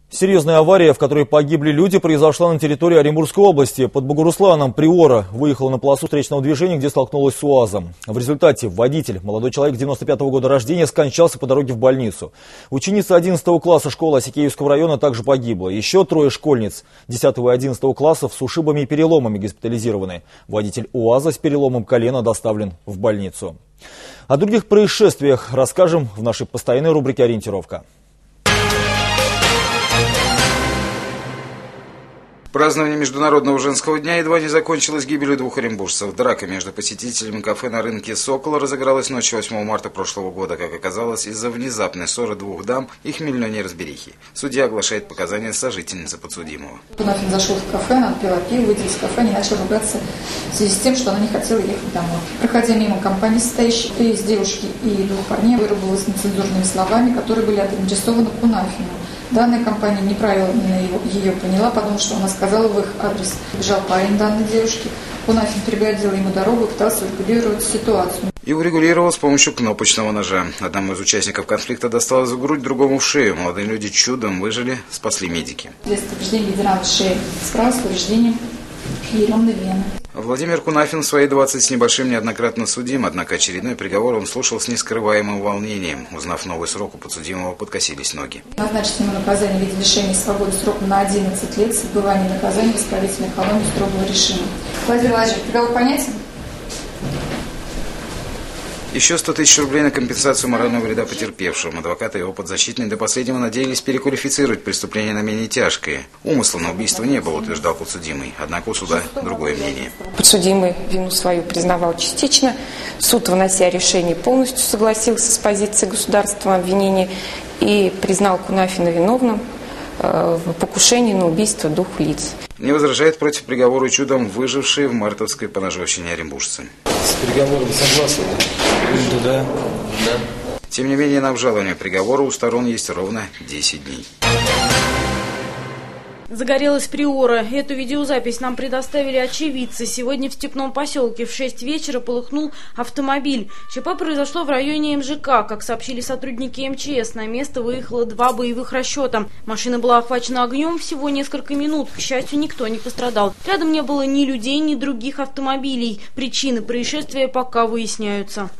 Серьезная авария, в которой погибли люди, произошла на территории Оренбургской области. Под Богорусланом Приора выехала на полосу встречного движения, где столкнулась с УАЗом. В результате водитель, молодой человек 95-го года рождения, скончался по дороге в больницу. Ученица 11 класса школы Осикеевского района также погибла. Еще трое школьниц 10 и 11 классов с ушибами и переломами госпитализированы. Водитель УАЗа с переломом колена доставлен в больницу. О других происшествиях расскажем в нашей постоянной рубрике «Ориентировка». Празднование Международного женского дня едва не закончилось гибелью двух оренбуржцев. Драка между посетителями кафе на рынке «Сокол» разыгралась ночью 8 марта прошлого года, как оказалось, из-за внезапной ссоры двух дам и хмельной неразберихи. Судья оглашает показания сожительницы подсудимого. Кунафин зашел в кафе, она пила пиво, выйдя из кафе, они начали ругаться в связи с тем, что она не хотела ехать домой. Проходя мимо компании, состоящей из девушки и двух парней, выругалась нецензурными словами, которые были адресованы Кунафину. Данная компания неправильно ее поняла, потому что она сказала в их адрес. Бежал парень данной девушки. Кунафин перегородил ему дорогу и пытался урегулировать ситуацию. И урегулировал с помощью кнопочного ножа. Одному из участников конфликта досталось в грудь, другому в шею. Молодые люди чудом выжили, спасли медики. Без повреждений ветерана в шее, справа с повреждением еремной вены. Владимир Кунафин в свои 20 с небольшим неоднократно судим, однако очередной приговор он слушал с нескрываемым волнением. Узнав новый срок, у подсудимого подкосились ноги. Назначить ему наказание в виде лишения свободы сроком на 11 лет с отбыванием наказания в исправительной колонии строгого режима. Владимир Владимирович, приговор понятен? Еще 100 тысяч рублей на компенсацию морального вреда потерпевшим. Адвокаты и его подзащитные до последнего надеялись переквалифицировать преступление на менее тяжкое. Умысла на убийство не было, утверждал подсудимый. Однако у суда другое мнение. Подсудимый вину свою признавал частично. Суд, вынося решение, полностью согласился с позицией государства обвинения и признал Кунафина виновным в покушении на убийство двух лиц. Не возражает против приговора и чудом выжившие в мартовской поножовщине оренбуржцы. С приговором согласны? Да. Тем не менее, на обжалование приговора у сторон есть ровно 10 дней. Загорелась Приора. Эту видеозапись нам предоставили очевидцы. Сегодня в Степном поселке в 6 вечера полыхнул автомобиль. ЧП произошло в районе МЖК. Как сообщили сотрудники МЧС, на место выехало 2 боевых расчета. Машина была охвачена огнем всего несколько минут. К счастью, никто не пострадал. Рядом не было ни людей, ни других автомобилей. Причины происшествия пока выясняются.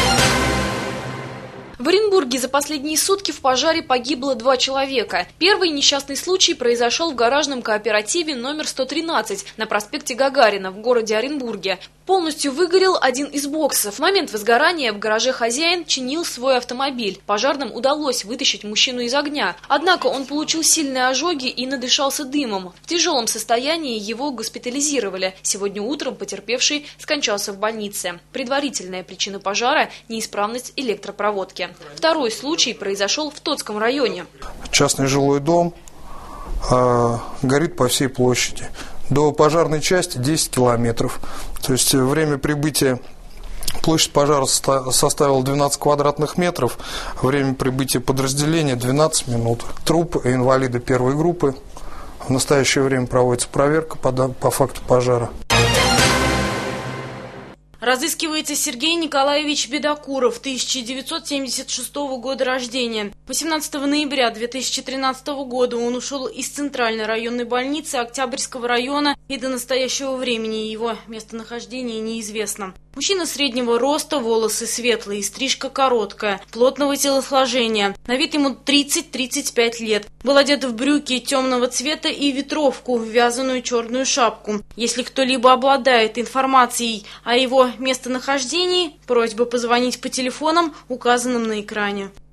В Оренбурге за последние сутки в пожаре погибло 2 человека. Первый несчастный случай произошел в гаражном кооперативе номер 113 на проспекте Гагарина в городе Оренбурге. Полностью выгорел один из боксов. В момент возгорания в гараже хозяин чинил свой автомобиль. Пожарным удалось вытащить мужчину из огня. Однако он получил сильные ожоги и надышался дымом. В тяжелом состоянии его госпитализировали. Сегодня утром потерпевший скончался в больнице. Предварительная причина пожара – неисправность электропроводки. Второй случай произошел в Тотском районе. Частный жилой дом горит по всей площади. До пожарной части 10 километров. То есть время прибытия, площадь пожара составила 12 квадратных метров, время прибытия подразделения 12 минут. Труп инвалида первой группы. В настоящее время проводится проверка по факту пожара. Разыскивается Сергей Николаевич Бедокуров, 1976 года рождения. 18 ноября 2013 года он ушел из Центральной районной больницы Октябрьского района, и до настоящего времени его местонахождение неизвестно. Мужчина среднего роста, волосы светлые, стрижка короткая, плотного телосложения. На вид ему 30-35 лет. Был одет в брюки темного цвета и ветровку, вязаную черную шапку. Если кто-либо обладает информацией о его местонахождении, просьба позвонить по телефонам, указанным на экране.